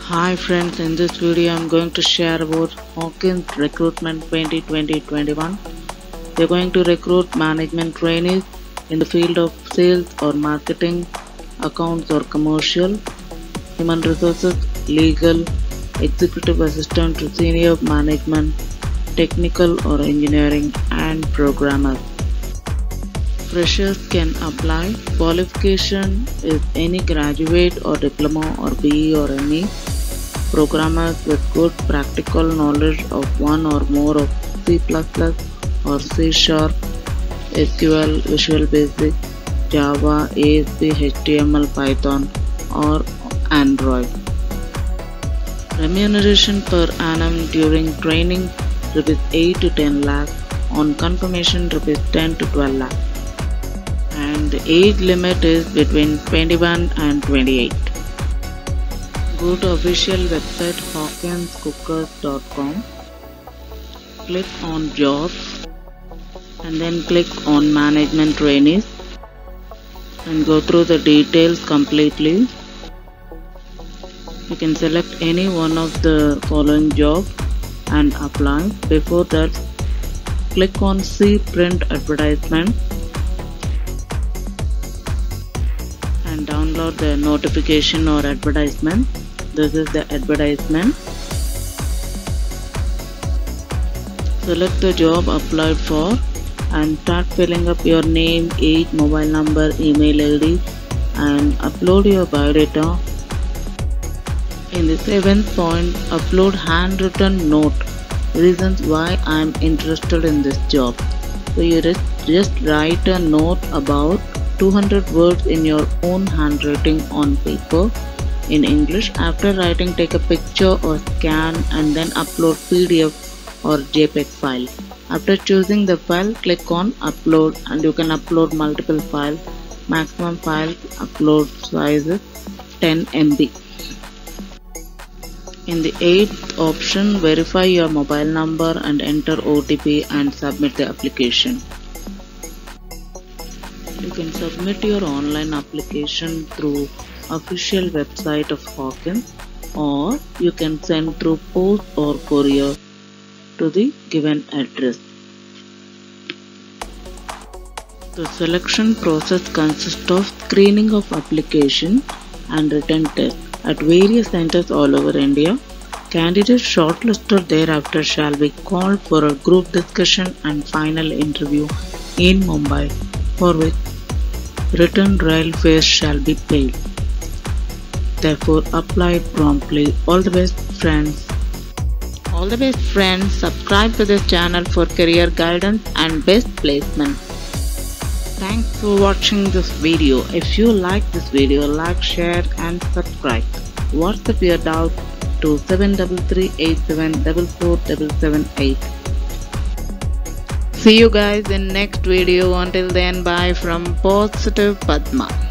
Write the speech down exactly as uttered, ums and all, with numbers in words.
Hi friends, in this video I'm going to share about Hawkins Recruitment twenty twenty to twenty-one. They're going to recruit management trainees in the field of sales or marketing, accounts or commercial, human resources, legal, executive assistant to senior management, technical or engineering, and programmers. Freshers can apply. Qualification is any graduate or diploma or B E or M E. Programmers with good practical knowledge of one or more of C plus plus or C Sharp, S Q L, Visual Basic, Java, A S P, H T M L, Python or Android. Remuneration per annum during training rupees eight to ten lakh, on confirmation rupees ten to twelve lakh. And the age limit is between twenty-one and twenty-eight. Go to official website hawkins cookers dot com, click on jobs and then click on management trainees and go through the details completely. You can select any one of the following jobs and apply. Before that, click on see print advertisement and download the notification or advertisement. This is the advertisement. Select the job applied for and start filling up your name, age, mobile number, email I D and upload your biodata. In the seventh point, upload handwritten note, reasons why I am interested in this job. So you just write a note about two hundred words in your own handwriting on paper in English. After writing, take a picture or scan and then upload P D F or JPEG file. After choosing the file, click on upload and you can upload multiple files. Maximum file upload size is ten M B. In the eighth option, verify your mobile number and enter O T P and submit the application. You can submit your online application through official website of Hawkins, or you can send through post or courier to the given address. The selection process consists of screening of application and written test at various centers all over India. Candidates shortlisted thereafter shall be called for a group discussion and final interview in Mumbai, for which written rail fares shall be paid. Therefore, apply promptly. All the best, friends. All the best, friends. Subscribe to this channel for career guidance and best placement. Thanks for watching this video. If you like this video, like, share and subscribe. WhatsApp your doubt to seven three three eight seven four four seven seven eight. See you guys in next video. Until then, bye from Positive Padma.